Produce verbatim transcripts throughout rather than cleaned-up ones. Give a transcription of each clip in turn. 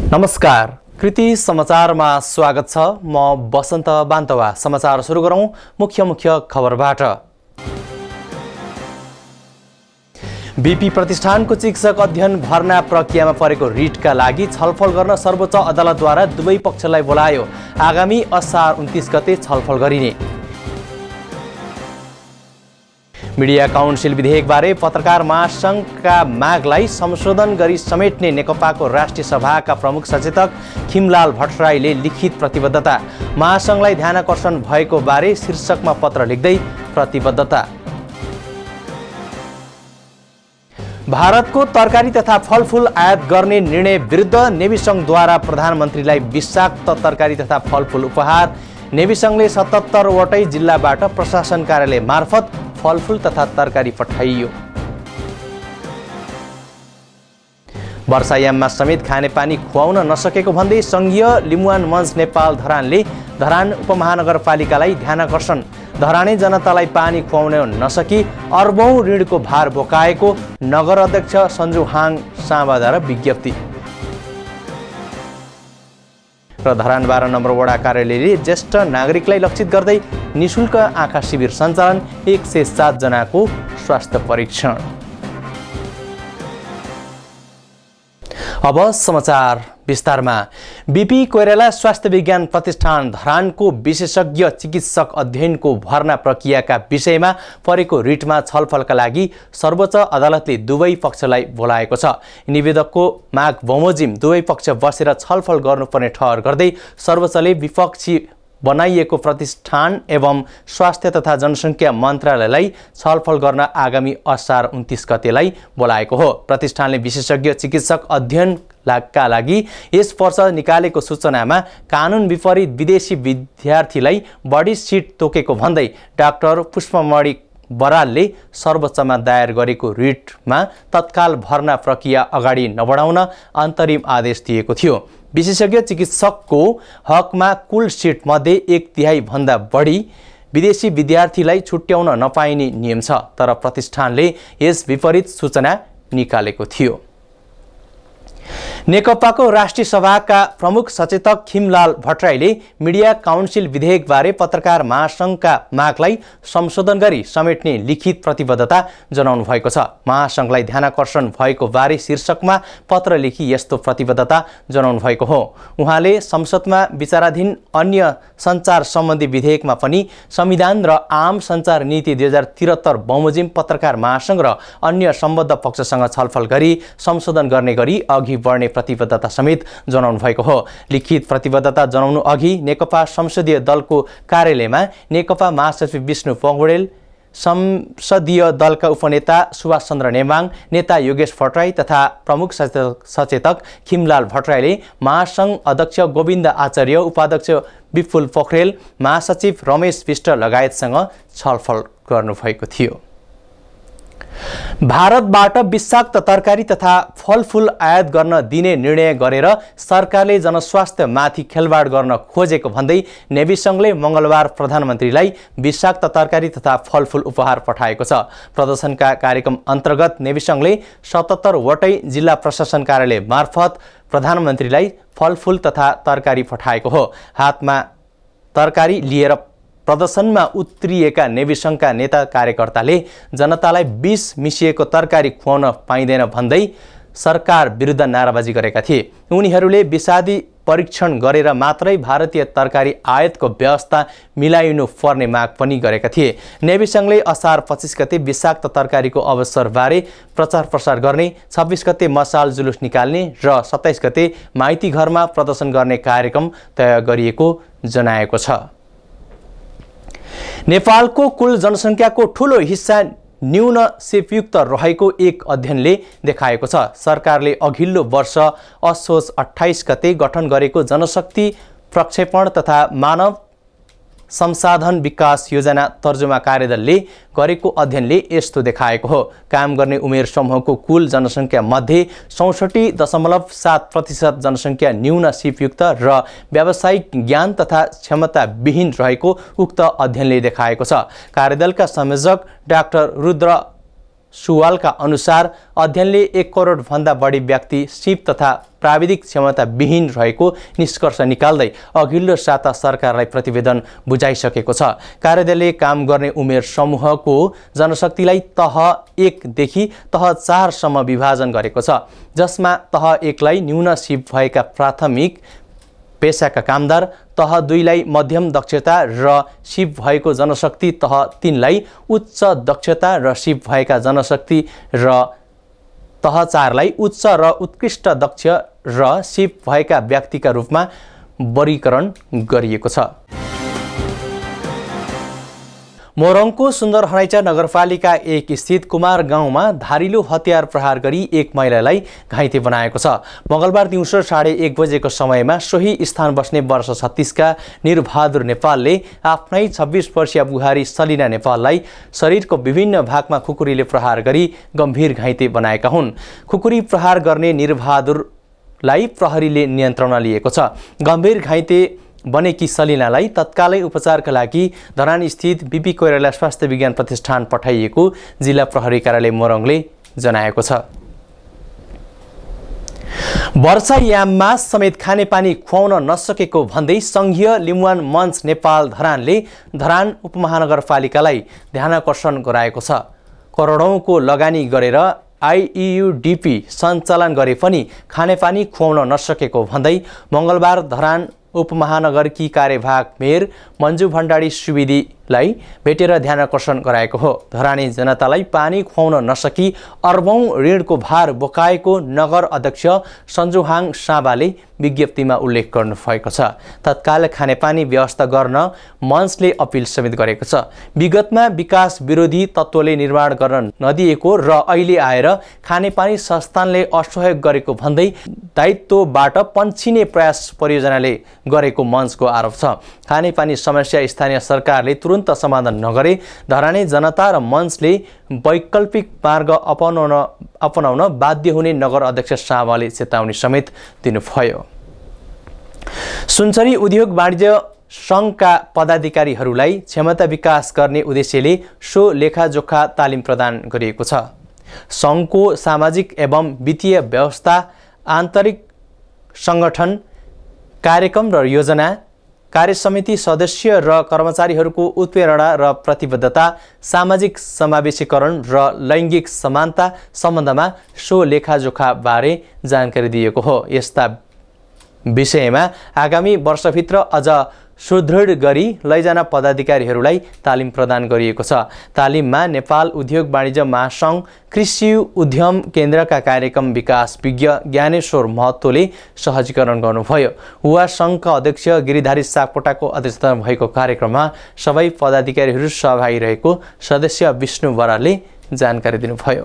नमस्कार, कृति समाचारमा स्वागत छ। म बसन्त बान्तवा। समाचार सुरु गरौं मुख्य मुख्य खबरबाट। बीपी प्रतिष्ठानको चिकित्सक अध्ययन भर्ना प्रक्रियामा परेको रिटका लागि छलफल गर्न सर्वोच्च अदालतद्वारा दुवै पक्षलाई बोलायो। आगामी असार उन्तीस गते छलफल गरिने। मिडिया काउन्सिल विधेयकबारे पत्रकार महासङ्घका मागलाई संशोधन गरी समेट्ने नेकपाको राष्ट्रिय सभाका प्रमुख सचेतक खिमलाल भट्टराईले लिखित प्रतिबद्धता। महासङ्घलाई ध्यानाकर्षण भएको बारे शीर्षकमा पत्र लेख्दै प्रतिबद्धता। भारतको तरकारी तथा फलफुल आयात गर्ने निर्णय विरुद्ध नेभी सङ्घद्वारा प्रधानमन्त्रीलाई विषाक्त तरकारी तथा फलफुल उपहार। नेभी सङ्घले सतहत्तरवटै जिल्लाबाट प्रशासन कार्यालय मार्फत फलफुल तथा तरकारी पठाइयो। वर्षायाममा समेत खानेपानी खुवाउन नसकेको भन्दै सङ्घीय लिम्बुवान मञ्च नेपाल धरानले धरान उपमहानगरपालिकालाई ध्यानाकर्षण। धराने जनतालाई पानी खुवाउन नसकी अर्बौं ऋणको भार बोकाएको नगर अध्यक्ष सञ्जु हाङ साँबाद्वारा विज्ञप्ति। र धरान बाह्र नम्बर वडा कार्यालयले ज्येष्ठ नागरिकलाई लक्षित गर्दै निशुल्क आँखा शिविर सञ्चालन। एक सय सात जनाको स्वास्थ्य परीक्षण। अब समाचार विस्तारमा। बीपी कोइराला स्वास्थ्य विज्ञान प्रतिष्ठान धरानको विशेषज्ञ चिकित्सक अध्ययनको भर्ना प्रक्रियाका विषयमा परेको रिटमा छलफलका लागि सर्वोच्च अदालतले दुवै पक्षलाई बोलाएको छ। निवेदकको माग बमोजिम दुवै पक्ष बसेर छलफल गर्नुपर्ने ठहर गर्दै सर्वोच्चले विपक्षी बनाइएको प्रतिष्ठान एवं स्वास्थ्य तथा जनसङ्ख्या मन्त्रालयलाई छलफल गर्न आगामी असार उन्तीस गतेलाई बोलाएको हो। प्रतिष्ठानले विशेषज्ञ चिकित्सक अध्ययन का लागि यस वर्ष निकालेको सूचनामा कानुन विपरीत विदेशी विद्यार्थीलाई बढी सिट तोकेको भन्दै डाक्टर पुष्पमणि बरालले सर्वोच्चमा दायर गरेको रिटमा तत्काल भर्ना प्रक्रिया अगाडि नबढाउन अन्तरिम आदेश दिएको थियो। विशेषज्ञ चिकित्सकको हकमा कुल सिट मध्ये एक तिहाई भन्दा बढी विदेशी विद्यार्थीलाई छुट्याउन नपाइने नियम छ, तर प्रतिष्ठानले यस विपरीत सूचना निकालेको थियो। नेकपाको राष्ट्रिय सभाका प्रमुख सचेतक खिमलाल भट्टराईले मिडिया काउन्सिल विधेयकबारे पत्रकार महासङ्घका मागलाई संशोधन गरी समेट्ने लिखित प्रतिबद्धता जनाउनु भएको छ। महासङ्घलाई ध्यानाकर्षण भएको बारे शीर्षकमा पत्र लेखी यस्तो प्रतिबद्धता जनाउनु भएको हो। उहाँले संसदमा विचाराधीन अन्य सञ्चार सम्बन्धी विधेयकमा पनि संविधान र आम सञ्चार नीति दुई हजार त्रिहत्तर बमोजिम पत्रकार महासङ्घ र अन्य सम्बद्ध पक्षसँग छलफल गरी संशोधन गर्ने गरी अघि बढ्ने प्रतिबद्धता समेत जनाउनु भएको हो। लिखित प्रतिबद्धता जनाउनु अघि नेकपा संसदीय दलको कार्यालयमा नेकपा महासचिव विष्णु पौडेल, संसदीय दलका उपनेता सुभाष चन्द्र नेमाङ, नेता योगेश भट्टराई तथा प्रमुख सचेतक खिमलाल भट्टराईले महासङ्घ अध्यक्ष गोविन्द आचार्य, उपाध्यक्ष विपुल पोखरेल, महासचिव रमेश विष्ट लगायतसँग छलफल गर्नुभएको थियो। भारतबाट विषाक्त तरकारी तथा फलफुल आयात गर्न दिने निर्णय गरेर सरकारले जनस्वास्थ्यमाथि खेलवाड गर्न खोजेको भन्दै नेभी सङ्घले मङ्गलबार प्रधानमन्त्रीलाई विषाक्त तरकारी तथा फलफुल उपहार पठाएको छ। प्रदर्शनका कार्यक्रम अन्तर्गत नेभी सङ्घले सतहत्तरवटै जिल्ला प्रशासन कार्यालय मार्फत प्रधानमन्त्रीलाई फलफुल तथा तरकारी पठाएको हो। हातमा तरकारी लिएर प्रदर्शनमा उत्रिएका नेभी सङ्घका नेता कार्यकर्ताले जनतालाई विष मिसिएको तरकारी खुवाउन पाइँदैन भन्दै सरकार विरुद्ध नाराबाजी गरेका थिए। उनीहरूले विषादी परीक्षण गरेर मात्रै भारतीय तरकारी आयातको व्यवस्था मिलाइनु पर्ने माग पनि गरेका थिए। नेभी सङ्घले असार पच्चिस गते विषाक्त तरकारीको अवसरबारे प्रचार प्रसार गर्ने, छब्बिस गते मसाल जुलुस निकाल्ने र सत्ताइस गते माइती घरमा प्रदर्शन गर्ने कार्यक्रम तय गरिएको जनाएको छ। नेपालको कुल जनसङ्ख्याको ठूलो हिस्सा न्यून सिपयुक्त रहेको एक अध्ययनले देखाएको छ। सरकारले अघिल्लो वर्ष असोज अट्ठाइस गते गठन गरेको जनशक्ति प्रक्षेपण तथा मानव संसाधन विकास योजना तर्जुमा कार्यदलले गरेको अध्ययनले यस्तो देखाएको हो। काम गर्ने उमेर समूहको कुल जनसङ्ख्या मध्ये चौसठी दशमलव सात प्रतिशत जनसङ्ख्या न्यून सिपयुक्त र व्यावसायिक ज्ञान तथा क्षमता विहीन रहेको उक्त अध्ययनले देखाएको छ। कार्यदलका संयोजक डाक्टर रुद्र सुवालका अनुसार अध्ययनले एक करोड भन्दा बढी व्यक्ति सिप तथा प्राविधिक क्षमता विहीन रहेको निष्कर्ष निकाल्दै अघिल्लो साता सरकारलाई प्रतिवेदन बुझाइसकेको छ। कार्यालयले काम गर्ने उमेर समूहको जनशक्तिलाई तह एक देखि तह चार सम्म विभाजन गरेको छ, जसमा तह एकलाई न्यून सिप भएका प्राथमिक पेसाका कामदार, तह दुईलाई मध्यम दक्षता र सिप भएको जनशक्ति, तह तीनलाई उच्च दक्षता र सिप भएका जनशक्ति र तह चारलाई उच्च र उत्कृष्ट दक्ष र सिप भएका व्यक्तिका रूपमा वर्गीकरण गरिएको छ। मोरङको सुन्दर हराइचा नगरपालिका एक स्थित कुमार गाउँमा धारिलो हतियार प्रहार गरी एक महिलालाई घाइते बनाएको छ। मंगलबार दिउँसो साढे एक बजेको समयमा सोही स्थान बस्ने वर्ष छत्तीसका निरबहादुर नेपालले आफ्नै छब्बीस वर्षीय बुहारी सलिना नेपाललाई शरीरको विभिन्न भागमा खुकुरीले प्रहार गरी गम्भीर घाइते बनाएका हुन्। खुकुरी प्रहार गर्ने निरबहादुरलाई प्रहरीले नियन्त्रणमा लिएको छ। गम्भीर घाइते बनेकी सलिनालाई तत्कालै उपचारका लागि धरान स्थित बीपी कोइराला स्वास्थ्य विज्ञान प्रतिष्ठान पठाइएको जिल्ला प्रहरी कार्यालय मोरङले जनाएको छ। वर्षायाममा समेत खानेपानी खुवाउन नसकेको भन्दै संघीय लिम्बुवान मञ्च नेपाल धरानले धरान उपमहानगरपालिकालाई ध्यानाकर्षण गराएको छ। करोडौंको लगानी गरेर आइइयुडिपी सञ्चालन गरे पनि खानेपानी खुवाउन नसकेको भन्दै मंगलबार धरान उपमहानगरकी कार्यवाहक मेयर मन्जु भण्डारी सुवेदीलाई भेटेर ध्यानाकर्षण गराएको हो। धरानी जनतालाई पानी खुवाउन नसकी अर्बौं ऋणको भार बोकाएको नगर अध्यक्ष सञ्जुहाङ साबाले विज्ञप्तिमा उल्लेख गर्नु भएको छ। तत्काल खानेपानी व्यवस्था गर्न मञ्चले अपिल समेत गरेको छ। विगतमा विकास विरोधी तत्त्वले निर्माण गर्न नदिएको र अहिले आएर खानेपानी संस्थानले असहयोग गरेको भन्दै दायित्वबाट पन्छिने प्रयास परियोजनाले गरेको मञ्चको आरोप छ। खानेपानी समस्या स्थानीय सरकारले तुरन्त समाधान नगरे धरानी जनता र मञ्चले वैकल्पिक मार्ग अपनाउन अपनाउन बाध्य हुने नगर अध्यक्ष साबाले चेतावनी समेत दिनुभयो। सुनसरी उद्योग वाणिज्य संघका पदाधिकारीहरूलाई क्षमता विकास गर्ने उद्देश्यले सो लेखाजोखा तालिम प्रदान गरिएको छ। संघको सामाजिक एवं वित्तीय व्यवस्था, आन्तरिक संगठन, कार्यक्रम र योजना, कार्यसमिति सदस्य र कर्मचारीहरूको उत्प्रेरणा र प्रतिबद्धता, सामाजिक समावेशीकरण र लैङ्गिक समानता सम्बन्धमा सो लेखाजोखा बारे जानकारी दिएको हो। यस्ता विषयमा आगामी वर्षभित्र अझ सुदृढ गरी लैजान पदाधिकारीहरूलाई तालिम प्रदान गरिएको छ। तालिममा नेपाल उद्योग वाणिज्य महासंघ कृषि उद्यम केन्द्रका कार्यक्रम विकास विज्ञ ज्ञानेश्वर महतोले सहजीकरण गर्नुभयो। युवा संघका अध्यक्ष गिरिधारी सापकोटाको अध्यक्षतामा भएको कार्यक्रममा सबै पदाधिकारीहरू सहभागी रहेको सदस्य विष्णु बरालले जानकारी दिनुभयो।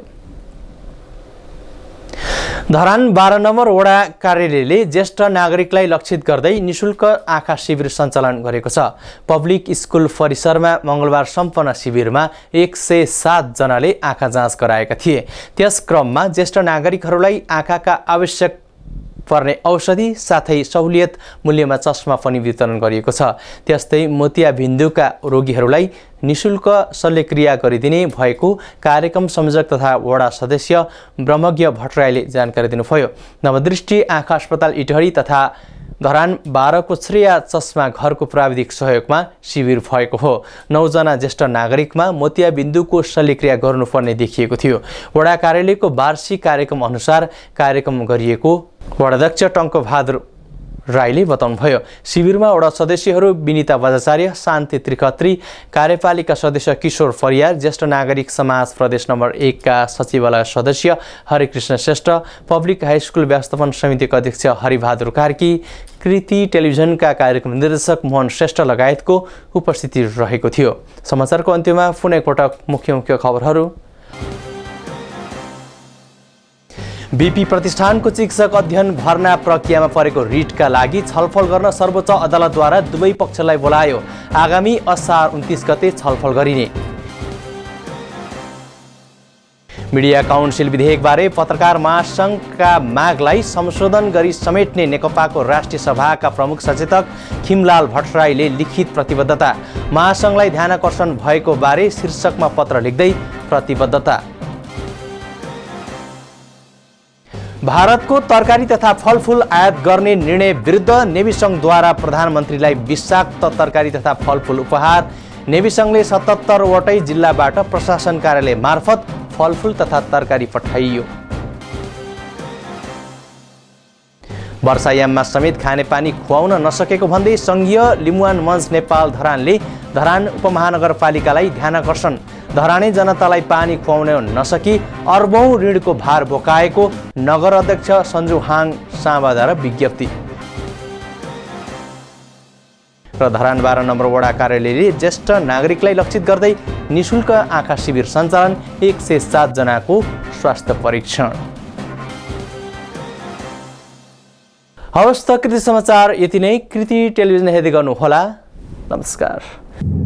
धरान बाह्र नम्बर वडा कार्यालयले ज्येष्ठ नागरिकलाई लक्षित गर्दै निशुल्क आँखा शिविर सञ्चालन गरेको छ। पब्लिक स्कुल परिसरमा मंगलबार सम्पन्न शिविरमा एक सय सात जनाले आँखा जाँच गराएका थिए। त्यस क्रममा ज्येष्ठ नागरिकहरूलाई आँखाका आवश्यक पर्ने औषधि साथै सहुलियत मूल्यमा चस्मा पनि वितरण गरिएको छ। त्यस्तै मोतियाबिन्दुका रोगीहरूलाई निशुल्क शल्यक्रिया गरिदिने भएको कार्यक्रम संयोजक तथा वडा सदस्य ब्रह्मज्ञ भट्टराईले जानकारी दिनुभयो। नवदृष्टि आँखा अस्पताल इटहरी तथा धरान बाह्रको श्रेया चस्मा घरको प्राविधिक सहयोगमा शिविर भएको हो। नौजना ज्येष्ठ नागरिकमा मोतियाबिन्दुको शल्यक्रिया गर्नुपर्ने देखिएको थियो। वडा कार्यालयको वार्षिक कार्यक्रम अनुसार कार्यक्रम गरिएको वडाध्यक्ष टङ्क बहादुर राईले बताउनुभयो। शिविरमा वडा सदस्यहरू विनिता बजाचार्य, शान्ति त्रिखत्री, कार्यपालिका सदस्य किशोर फरियार, ज्येष्ठ नागरिक समाज प्रदेश नम्बर एक का सचिवालय सदस्य Harikrishna Shrestha, public high school व्यवस्थापन समितिका अध्यक्ष हरिबहादुर कार्की, कृति टेलिभिजनका कार्यक्रम निर्देशक मोहन श्रेष्ठ लगायतको उपस्थिति रहेको थियो। समाचारको अन्त्यमा पुनः एकपटक मुख्य मुख्य खबरहरू। बीपी प्रतिष्ठानको चिकित्सक अध्ययन भर्ना प्रक्रियामा परेको रिटका लागि छलफल गर्न सर्वोच्च अदालतद्वारा दुवै पक्षलाई बोलायो। आगामी असार उन्तीस गते छलफल गरिने। मिडिया काउन्सिल विधेयकबारे पत्रकार महासंघका मागलाई संशोधन गरी समेट्ने नेकपाको राष्ट्रिय सभाका प्रमुख सचेतक खिमलाल भट्टराईले लिखित प्रतिबद्धता। महासंघलाई ध्यानाकर्षण भएको बारे शीर्षकमा पत्र लेख्दै प्रतिबद्धता। भारतको तरकारी तथा फलफूल आयात गर्ने निर्णय विरुद्ध नेभी सङ्घद्वारा प्रधानमन्त्रीलाई विषाक्त तरकारी तथा फलफूल उपहार। नेभी सङ्घले सतहत्तरवटै जिल्लाबाट प्रशासन कार्यालय मार्फत फलफूल तथा तरकारी पठाइयो। वर्षायाममा समेत खानेपानी खुवाउन नसकेको भन्दै सङ्घीय लिम्बुवान मञ्च नेपाल धरानले धरान उपमहानगरपालिकालाई ध्यानाकर्षण। धराने जनतालाई पानी खुवाउन नसकी अर्बौं ऋणको भार बोकाएको नगर अध्यक्ष सञ्जु हाङ साँबाद्वारा विज्ञप्ति। र धरान बाह्र नम्बर वडा कार्यालयले ज्येष्ठ नागरिकलाई लक्षित गर्दै निशुल्क आँखा शिविर सञ्चालन, एक सय सात जनाको स्वास्थ्य परीक्षण। हवस् त कृति समाचार यति नै। कृति टेलिभिजन हेर्दै गर्नुहोला। नमस्कार।